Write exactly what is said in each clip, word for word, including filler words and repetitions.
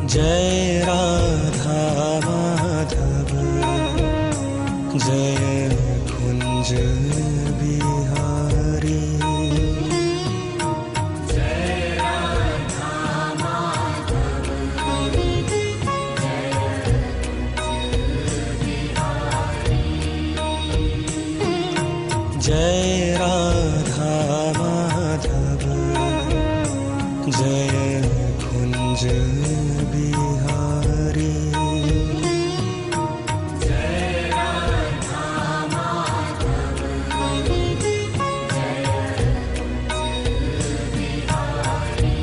जय राधा माधव, जय कुंज बिहारी। जय राधा माधव, जय कुंज बिहारी। जय राधा माधव, जय कुंज बिहारी। जय राधा माधव, जय कुंज बिहारी।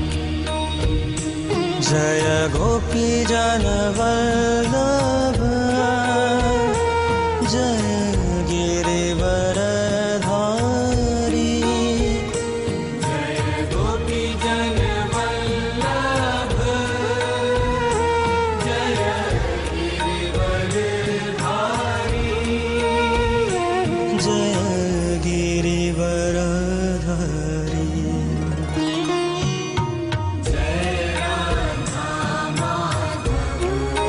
जय गोपी जन वल्लभ, जय गिरिवर धारी। जय गोपी जन वल्लभ, जय गिरिवर धारी। जय गिरिवर धारी। जय राधा माधव,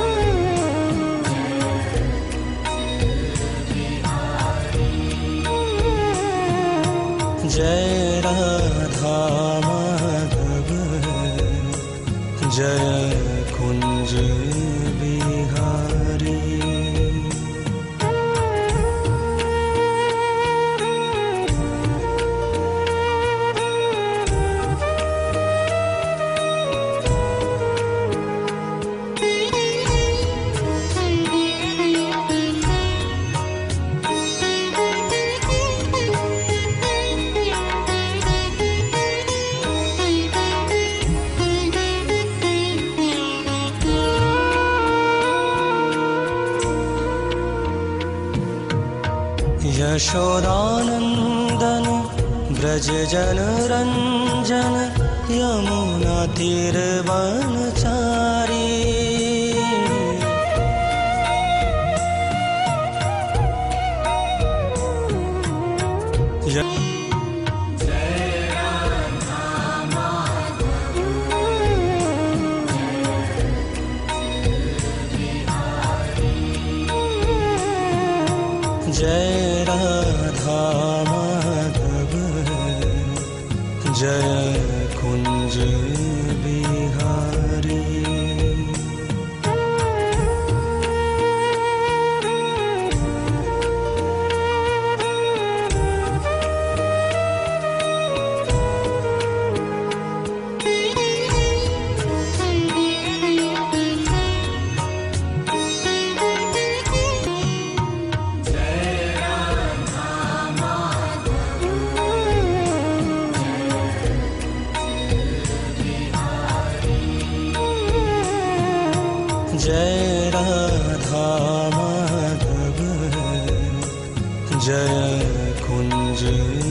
जय राधा माधव, जय कुंज बिहारी। यशोदानंदन ब्रज जन रंजन, यमुना तीर वनचारी। जय राधा माधव, जय राधा माधव, जय कुंज बिहारी। जय राधा माधव, जय राधा माधव, जय कुंज